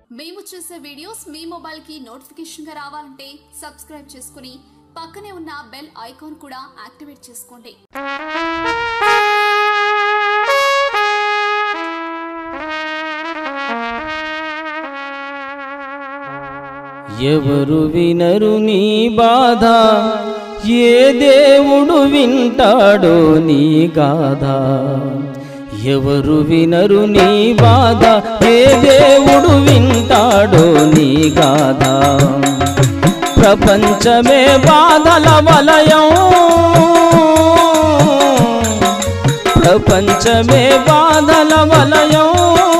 మేము చేసే వీడియోస్ మీ మొబైల్ కి నోటిఫికేషన్ గా రావాలంటే సబ్స్క్రైబ్ చేసుకుని పక్కనే ఉన్న బెల్ ఐకాన్ కూడా యాక్టివేట్ చేసుకోండి. ఎవరు వినరు నీ బాధ, ఏ దేవుడు వింటాడో నీ గాథ. ఎవరు వినరు నీ బాధ, ఏ దేవుడు వింటాడో నీ గాథ. ప్రపంచమే బాధల వలయం, ప్రపంచమే బాధల వలయం.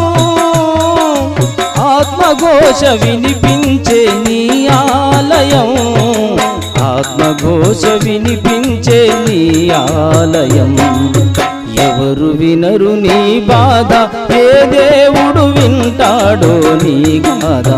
ఆత్మఘోష వినిపించే నీ ఆలయం, ఆత్మఘోష వినిపించే నీ ఆలయం. ఎవరు వినరు నీ బాధ, ఏ దేవుడు వింటాడో నీ గాథ.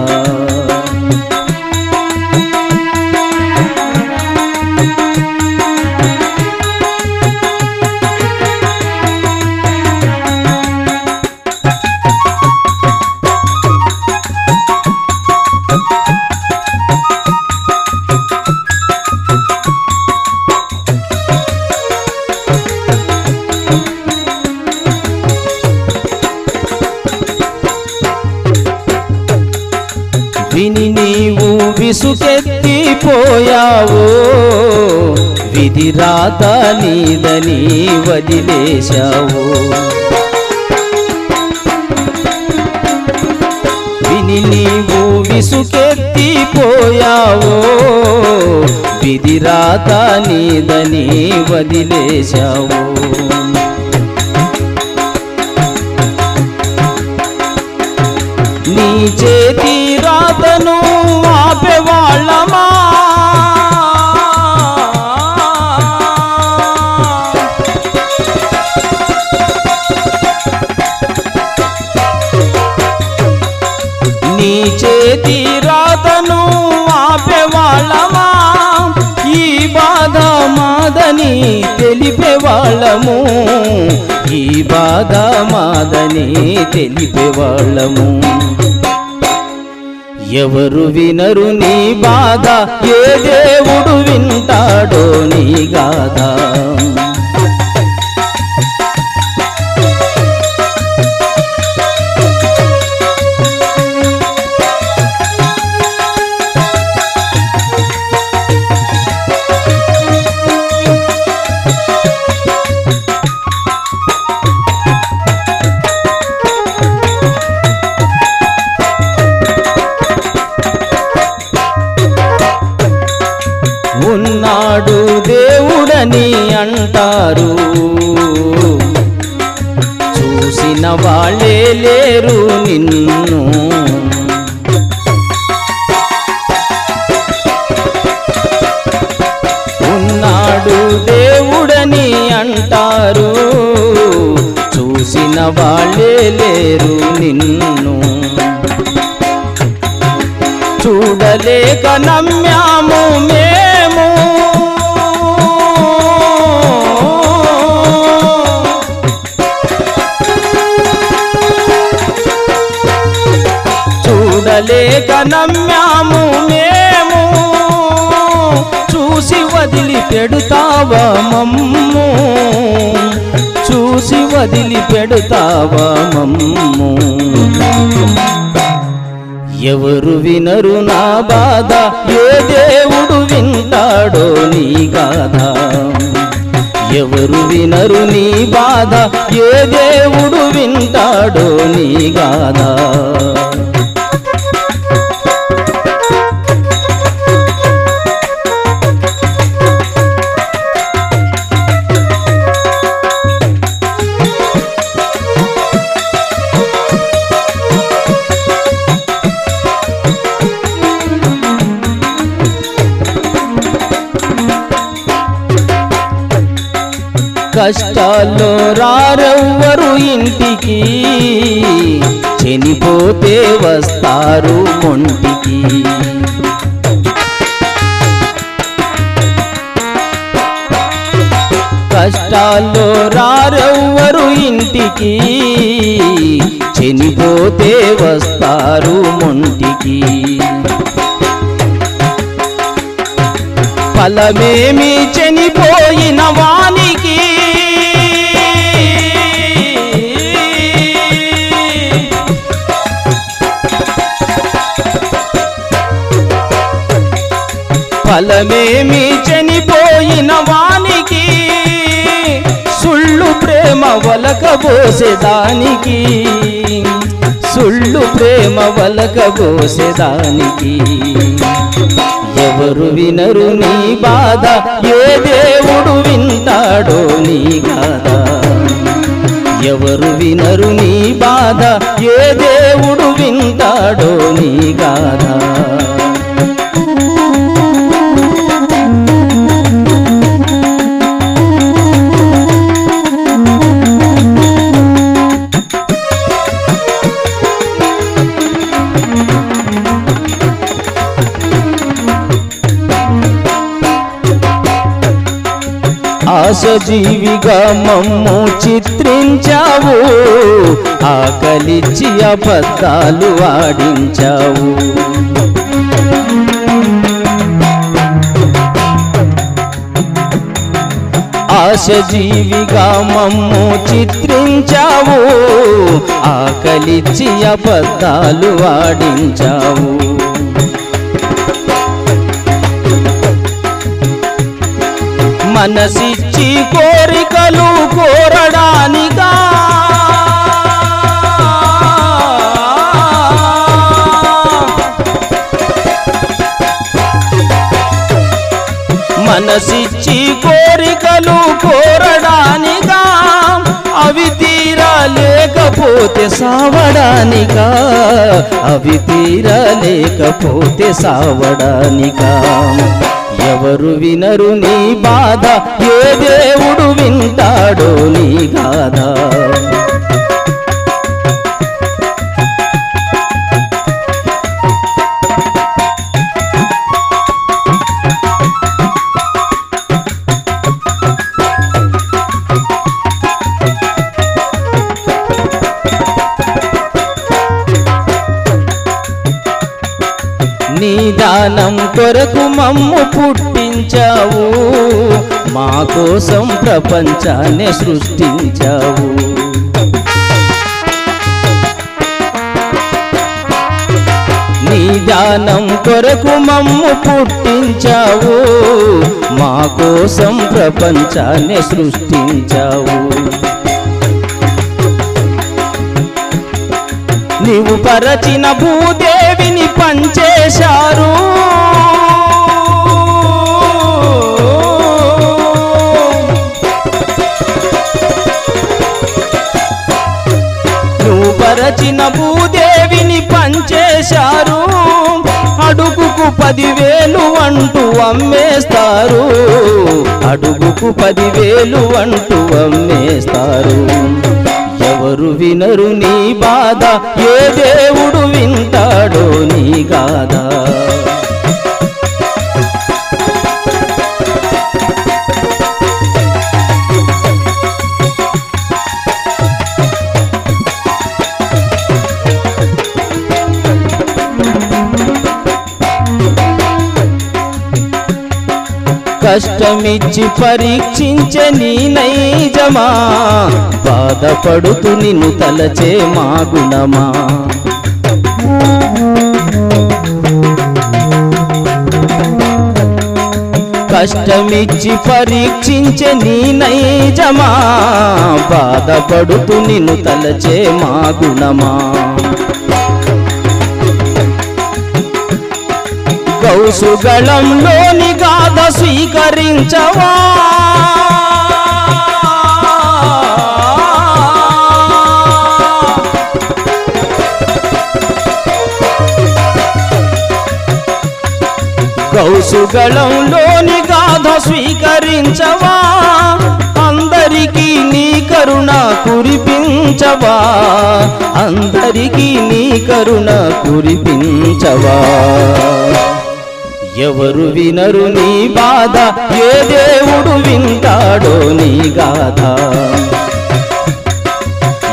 విని నీవు విసుకెత్తిపోయావో, విధి రాత నీదని వదిలేశావో. విని నీవు విసుకెత్తిపోయావో, విధి రాత నీదని వదిలేశావో. నీ చేతి రాతను ఆపేవాళ్ళమా, నీ చేతి రాతను ఆపేవాళ్ళమా. ఈ బాధ మాదని తెలిపేవాళ్ళము, ఈ బాధ మాదని తెలిపేవాళ్ళము. ఎవరు వినరు నీ బాధ, ఏ దేవుడు వింటాడో నీ గాథ. ఉన్నాడు దేవుడని అంటారు, చూసిన వాళ్ళే లేరు నిన్ను. ఉన్నాడు దేవుడని అంటారు, చూసిన వాళ్ళే లేరు నిన్ను. చూడలేక నమ్యాము మేము, చూడలేక నమ్యాము మేము. చూసి వదిలి పెడుతావా మమ్ము, చూసి వదిలి పెడుతావా మమ్ము. ఎవరు వినరు నా బాధ, ఏ దేవుడు వింటాడో నీ గాథ. ఎవరు వినరు నీ బాధ, ఏ దేవుడు వింటాడో నీ గాథ. కష్టాల్లో రారెవ్వరు ఇంటికి, చనిపోతే వస్తారు కొంటికి. కష్టాల్లో రారెవ్వరు ఇంటికి చనిపోతే వస్తారు మొంటికి ఫలమేమి చనిపోయిన వానికి ఫలమేమి చనిపోయిన వానికి సుళ్ళు ప్రేమ వలకబోసేదానికి సుళ్ళు ప్రేమ వలకబోసేదానికి ఎవరు వినరు నీ బాధ ఏ దేవుడు వింటాడో నీ గాథ ఎవరు వినరు నీ బాధ ఏ దేవుడు వింటాడో నీ గాథ ఆశజీవిగా మమ్ము చిత్రించావు ఆకలిచ్చి అబద్ధాలు ఆడించావు ఆశజీవిగా మమ్ము చిత్రించావు ఆకలిచ్చి అబద్ధాలు ఆడించావు మనసిచ్చి కోరికలు కోరడానికా మనసిచ్చి కోరికలు కోరడానికా అవి తీరలేకపోతే సావడానికా అవి తీరలేకపోతే సావడానికా ఎవరు వినరు నీ బాధ ఏ దేవుడు వింటాడో నీ గాథ నీ దానం కొరకు మమ్ము పుట్టించావు మా కోసం ప్రపంచాన్ని సృష్టించావు నీ దానం కొరకు మమ్ము పుట్టించావు మా కోసం ప్రపంచాన్ని సృష్టించావు నీవు పరచిన భూదేవిని పంచేశారు నువ్వు పరచిన భూదేవిని పంచేశారు అడుగుకు 10,000 అంటూ అమ్మేస్తారు అడుగుకు 10,000 అంటూ అమ్మేస్తారు ఎవరు వినరు నీ బాధ ఏ దేవుడు వింటాడో నీ గాథ కష్టమిచ్చి పరీక్షించే నీ నైజమా బాధపడుతూ నిన్ను తలచే మా గుణమా కష్టమిచ్చి పరీక్షించే నీ నైజమా బాధపడుతూ నిన్ను తలచే మా గుణమా కౌసుగళంలోని గాథ స్వీకరించవా కౌసుగళంలోని గాథ స్వీకరించవా అందరికీ నీ కరుణ కురిపించవా అందరికీ నీ కరుణ కురిపించవా ఎవరు వినరు నీ బాధ ఏ దేవుడు వింటాడో నీ గాథ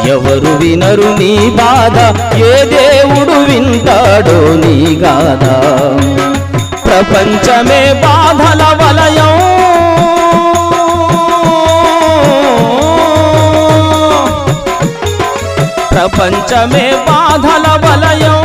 ఎవరు వినరు నీ బాధ ఏ దేవుడు వింటాడో నీ గాథ ప్రపంచమే బాధల వలయం ప్రపంచమే బాధల వలయం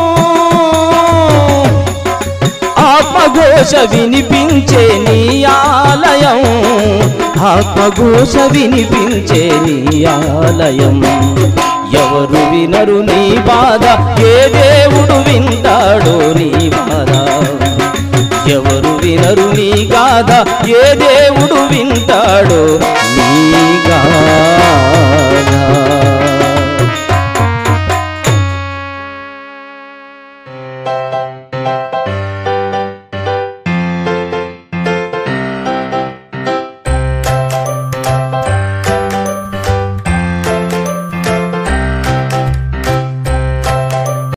ఆత్మఘోష వినిపించే నీ ఆలయం ఆత్మఘోష వినిపించే నీ ఆలయం ఎవరు వినరు నీ బాధ ఏ దేవుడు వింటాడో నీ బాధ ఎవరు వినరు నీ గాథ ఏ దేవుడు వింటాడో నీ గాథ